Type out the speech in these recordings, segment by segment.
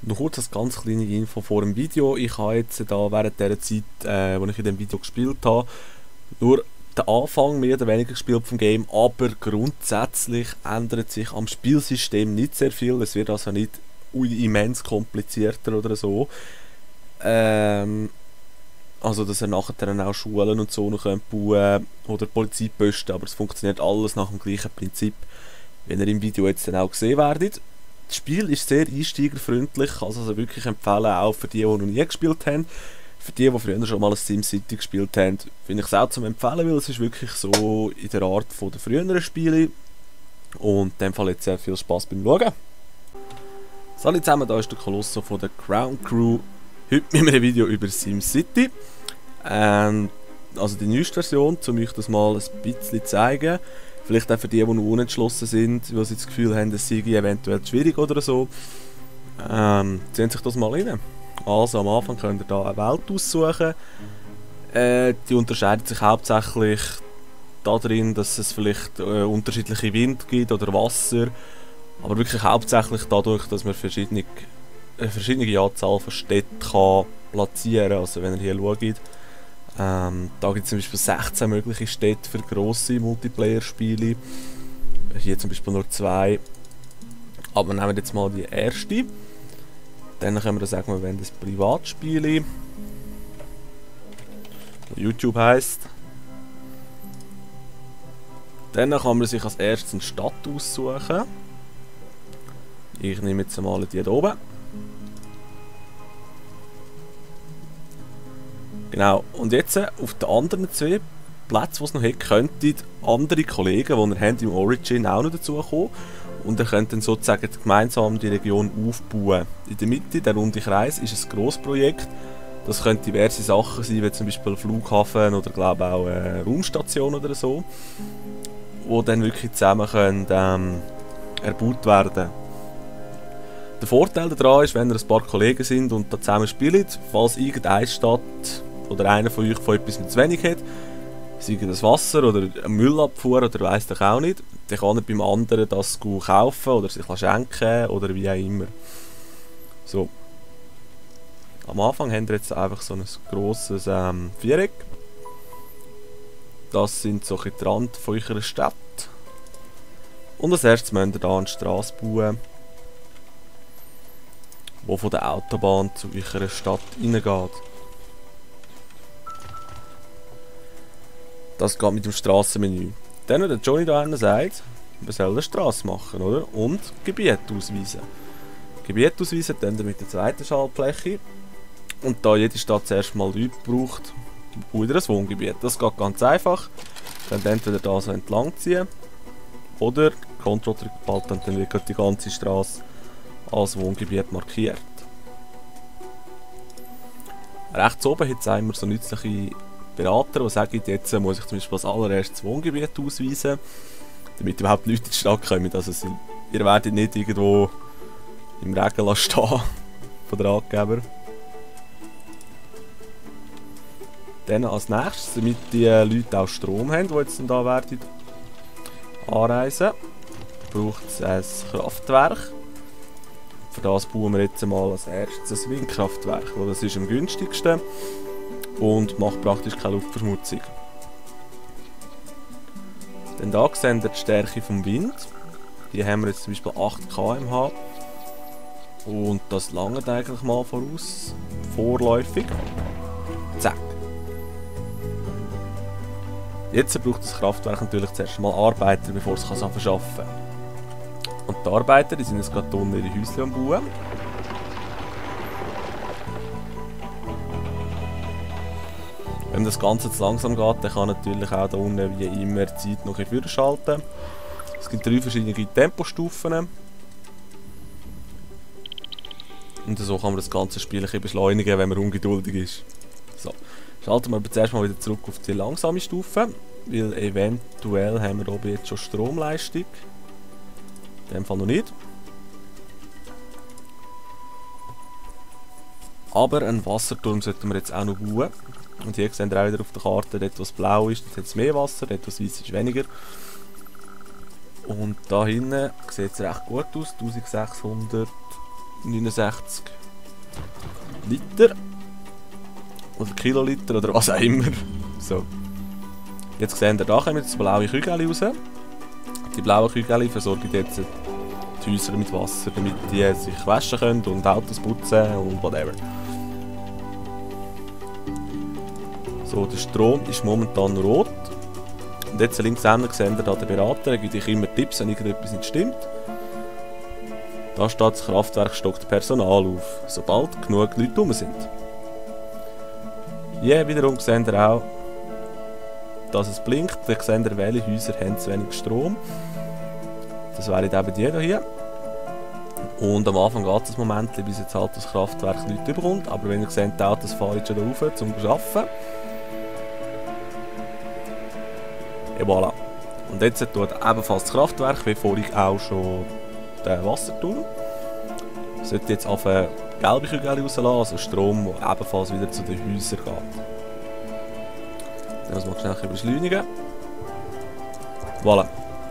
Noch kurz als ganz kleine Info vor dem Video. Ich habe jetzt da während der Zeit, wo ich in dem Video gespielt habe, nur den Anfang mehr oder weniger gespielt vom Game, aber grundsätzlich ändert sich am Spielsystem nicht sehr viel. Es wird also nicht immens komplizierter oder so. Also dass ihr nachher dann auch Schulen und so noch bauen könnt oder Polizeiposten, aber es funktioniert alles nach dem gleichen Prinzip, wie ihr im Video jetzt dann auch gesehen werdet. Das Spiel ist sehr einsteigerfreundlich, kann es also wirklich empfehlen, auch für die, die noch nie gespielt haben. Für die früher schon mal ein SimCity gespielt haben, finde ich es auch zum Empfehlen, weil es ist wirklich so in der Art von der früheren Spiele. Und in dem Fall jetzt sehr viel Spaß beim Schauen. Hallo zusammen, da ist der Colosso von der Crown Crew. Heute mit einem Video über SimCity. Also die neueste Version, um euch das mal ein bisschen zu zeigen. Vielleicht auch für die noch unentschlossen sind, weil sie das Gefühl haben, es sei eventuell schwierig oder so. Sehen sich das mal rein. Also am Anfang könnt ihr hier eine Welt aussuchen. Die unterscheidet sich hauptsächlich darin, dass es vielleicht unterschiedliche Wind gibt oder Wasser. Aber wirklich hauptsächlich dadurch, dass man eine verschiedene Anzahl von Städten kann platzieren kann. Also wenn ihr hier schaut, da gibt es zum Beispiel 16 mögliche Städte für grosse Multiplayer-Spiele. Hier zum Beispiel nur 2. Aber nehmen wir jetzt mal die erste. Dann können wir sagen, wir wollen das Privatspiel, das YouTube heisst. Dann kann man sich als erstes eine Stadt aussuchen. Ich nehme jetzt mal die hier oben. Genau, und jetzt auf den anderen 2 Plätzen, die es noch hat, könnten andere Kollegen, die ihr habt im Origin, auch noch dazukommen. Und ihr könnt dann sozusagen gemeinsam die Region aufbauen. In der Mitte, der runde Kreis, ist ein Grossprojekt. Das können diverse Sachen sein, wie zum Beispiel ein Flughafen oder glaube auch eine Raumstation oder so, die dann wirklich zusammen können, erbaut werden. Der Vorteil daran ist, wenn ihr ein paar Kollegen sind und da zusammen spielt, falls irgendeine Stadt oder einer von euch von etwas zu wenig hat, sei das Wasser oder eine Müllabfuhr oder weiss ich auch nicht, dann kann er beim anderen das kaufen oder sich schenken oder wie auch immer. So. Am Anfang haben wir jetzt einfach so ein grosses Viereck. Das sind so die Rand von eurer Stadt. Und als erstes müsst ihr hier eine Straße bauen, die von der Autobahn zu eurer Stadt reingeht. Das geht mit dem Strassenmenü. Dann, wenn der Johnny da hinten sagt, wir sollen eine Straße machen, oder? Und Gebiet ausweisen. Gebiet ausweisen, dann mit der zweiten Schaltfläche. Und da jede Stadt zuerst mal Leute braucht, baut ihr ein Wohngebiet. Das geht ganz einfach. Dann entweder da so entlang ziehen oder Ctrl-Drück behalten und dann wird die ganze Straße als Wohngebiet markiert. Rechts oben hat es immer so nützliche Berater, die sagen, jetzt muss ich zum Beispiel als allererstes Wohngebiet ausweisen, damit überhaupt Leute in die Stadt kommen. Also ihr werdet nicht irgendwo im Regen stehen von der Angeber. Dann als nächstes, damit die Leute auch Strom haben, die jetzt da werden anreisen, braucht es ein Kraftwerk. Für das bauen wir jetzt mal als erstes ein Windkraftwerk, weil das ist am günstigsten und macht praktisch keine Luftverschmutzung. Dann da sehen wir die Stärke vom Wind. Die haben wir jetzt zum Beispiel 8 km/h. Und das langt eigentlich mal vorläufig. Zack. Jetzt braucht das Kraftwerk natürlich zuerst mal Arbeiter, bevor es arbeiten kann. Und die Arbeiter, die sind jetzt gerade unten ihre Häuschen am Bauen. Wenn das Ganze zu langsam geht, dann kann natürlich auch da unten wie immer die Zeit noch ein schalten. Es gibt 3 verschiedene Tempostufen. Und so kann man das ganze Spiel ein beschleunigen, wenn man ungeduldig ist. So. Schalten wir aber zuerst mal wieder zurück auf die langsame Stufe, weil eventuell haben wir oben jetzt schon Stromleistung. In dem Fall noch nicht. Aber einen Wasserturm sollten wir jetzt auch noch bauen. Und hier sehen wir auch wieder auf der Karte, dort was blau ist, dort hat es mehr Wasser, dort was weiß ist weniger. Und da hinten sieht es recht gut aus, 1600 69 Liter. Oder Kiloliter oder was auch immer. So. Jetzt seht ihr, da kommen jetzt blaue Kügel raus. Die blauen Kügel versorgen jetzt die Häuser mit Wasser, damit die sich waschen können und Autos putzen und whatever. So, der Strom ist momentan rot. Und jetzt links hinten seht ihr da den Berater, er gibt euch immer Tipps, wenn irgendetwas nicht stimmt. Da steht, das Kraftwerk stockt Personal auf, sobald genug Leute rum sind. Hier wiederum seht ihr auch, dass es blinkt. Dann seht ihr, welche Häuser haben zu wenig Strom. Das wären eben die hier. Und am Anfang geht es ein Moment, bis jetzt halt das Kraftwerk Leute überkommt. Aber wenn ihr seht, die Autos fahren jetzt schon rauf, um zu arbeiten. Et voilà. Und jetzt tut ebenfalls das Kraftwerk, wie vorhin auch schon der Wasserturm. Sollte jetzt auf gelbe Kügel rauslassen, also Strom, der ebenfalls wieder zu den Häusern geht. Dann muss man schnell beschleunigen. Voilà.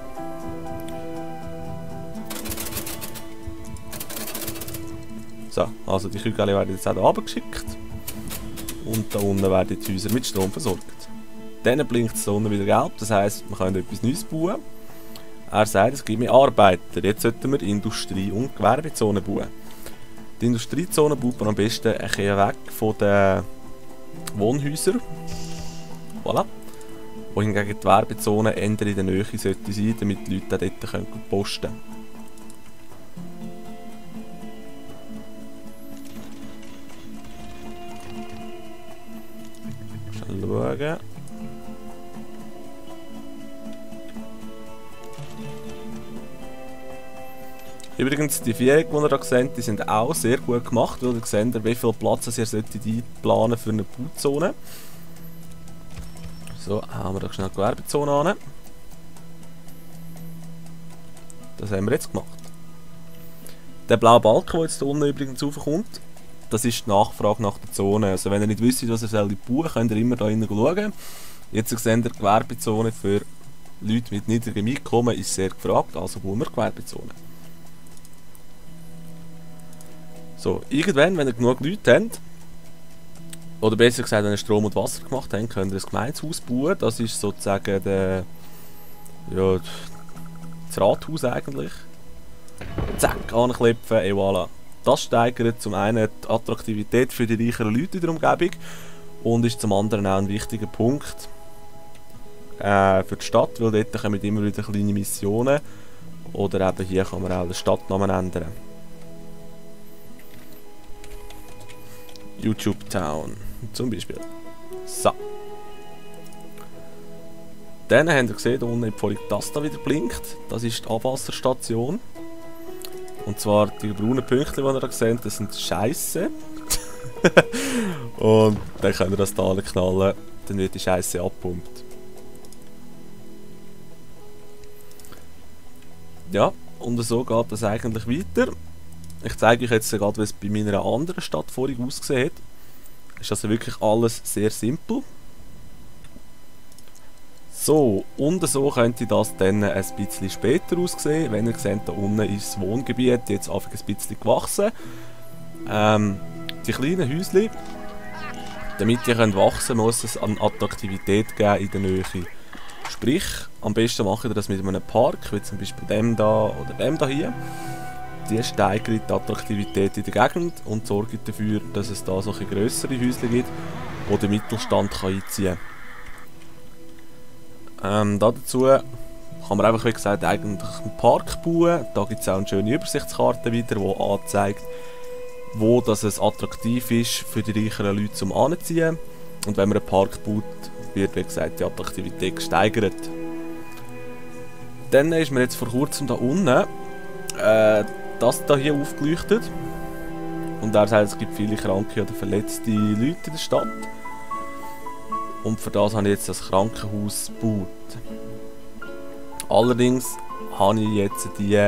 So, also die Kügel werden jetzt auch hier runtergeschickt. Und da unten werden die Häuser mit Strom versorgt. Dann blinkt es da unten wieder gelb, das heisst, wir können etwas Neues bauen. Er sagt, es gibt mehr Arbeiter. Jetzt sollten wir Industrie- und Gewerbezonen bauen. Die Industriezone baut man am besten ein bisschen weg von den Wohnhäusern. Voilà. Wohingegen die Gewerbezone eher in der Nähe sollte sein, damit die Leute dort posten können. Schnell schauen. Übrigens, die Vierecke, die ihr hier seht, die sind auch sehr gut gemacht, weil ihr seht, wie viel Platz ihr einplanen für eine Bauzone. So, haben wir da schnell die Gewerbezone an. Das haben wir jetzt gemacht. Der blaue Balken, der jetzt hier unten übrigens raufkommt, das ist die Nachfrage nach der Zone. Also wenn ihr nicht wisst, was ihr bauen sollt, könnt ihr immer hier hinten schauen. Jetzt seht ihr, die Gewerbezone für Leute mit niedrigem Einkommen ist sehr gefragt, also bauen wir Gewerbezone. So, irgendwann, wenn ihr genug Leute habt, oder besser gesagt, wenn ihr Strom und Wasser gemacht habt, könnt ihr ein Gemeindehaus bauen. Das ist sozusagen der, ja, das Rathaus eigentlich. Zack, anklepfen, et voilà. Das steigert zum einen die Attraktivität für die reicheren Leute in der Umgebung und ist zum anderen auch ein wichtiger Punkt für die Stadt, weil dort kommen immer wieder kleine Missionen oder eben hier kann man auch den Stadtnamen ändern. YouTube Town zum Beispiel. So. Dann habt ihr gesehen, da unten vorhin das da wieder blinkt. Das ist die Abwasserstation. Und zwar die braunen Punkte, die ihr da seht, das sind Scheisse. Und dann könnt ihr das da knallen, dann wird die Scheisse abgepumpt. Ja, und so geht das eigentlich weiter. Ich zeige euch jetzt gerade, wie es bei meiner anderen Stadt vorhin ausgesehen hat. Ist also wirklich alles sehr simpel. So, und so könnte das dann ein bisschen später aussehen. Wenn ihr seht, da unten ist das Wohngebiet jetzt einfach ein bisschen gewachsen. Die kleinen Häuschen, damit die wachsen können, muss es an Attraktivität geben in der Nähe. Sprich, am besten macht ihr das mit einem Park, wie zum Beispiel dem da oder dem da hier. Die steigert die Attraktivität in der Gegend und sorgt dafür, dass es da solche grössere Häuschen gibt, wo der Mittelstand einziehen kann. Dazu kann man einfach, wie gesagt, eigentlich einen Park bauen. Da gibt es auch eine schöne Übersichtskarte wieder, die anzeigt, wo das es attraktiv ist für die reicheren Leute zum Anziehen. Und wenn man einen Park baut, wird, wie gesagt, die Attraktivität gesteigert. Dann ist mir jetzt vor kurzem da unten das da hier aufgeleuchtet. Und er sagt, es gibt viele kranke oder verletzte Leute in der Stadt. Und für das habe ich jetzt das Krankenhaus gebaut. Allerdings habe ich jetzt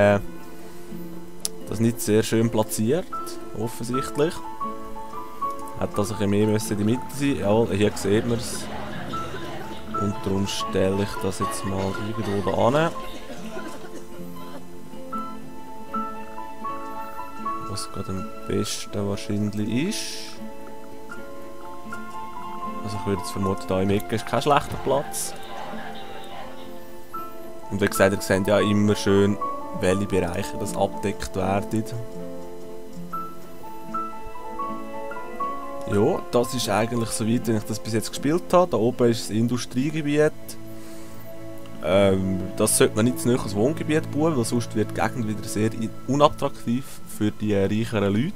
das nicht sehr schön platziert, offensichtlich. Hätte das ein bisschen mehr in der Mitte sein. Ja, hier sieht man es. Und darum stelle ich das jetzt mal irgendwo da an. was gerade am besten wahrscheinlich ist. Also ich würde jetzt vermuten, da im Ecke ist kein schlechter Platz. Und wie gesagt, ihr seht ja immer schön, welche Bereiche das abdeckt werden. Ja, das ist eigentlich so weit, wenn ich das bis jetzt gespielt habe. Da oben ist das Industriegebiet. Das sollte man nicht zu nahe als Wohngebiet bauen, weil sonst wird die Gegend wieder sehr unattraktiv für die reicheren Leute.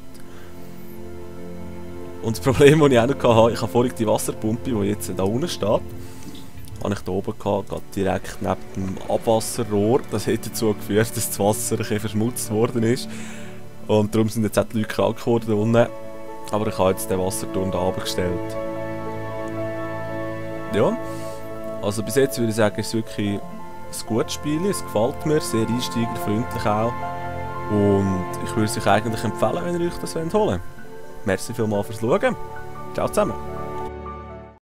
Und das Problem, das ich auch noch hatte, ich habe vorhin die Wasserpumpe, die jetzt da unten steht, habe ich da oben gehabt, direkt neben dem Abwasserrohr. Das hat dazu geführt, dass das Wasser ein bisschen verschmutzt worden ist. Und darum sind jetzt auch die Leute krank geworden unten. Aber ich habe jetzt den Wasserturm da runtergestellt. Ja, also bis jetzt würde ich sagen, ist es wirklich ein gutes Spiel. Es gefällt mir, sehr einsteigerfreundlich auch. Und ich würde es euch eigentlich empfehlen, wenn ihr euch das holen wollt. Merci vielmals fürs Schauen. Ciao zusammen.